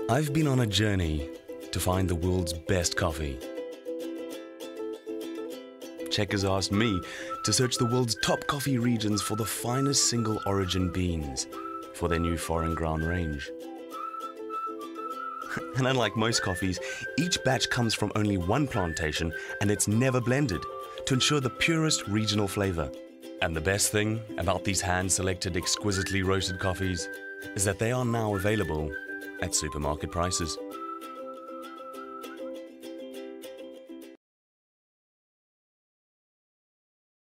I've been on a journey to find the world's best coffee. Checkers asked me to search the world's top coffee regions for the finest single origin beans for their new foreign ground range. And unlike most coffees, each batch comes from only one plantation and it's never blended to ensure the purest regional flavor. And the best thing about these hand-selected, exquisitely roasted coffees is that they are now available at supermarket prices.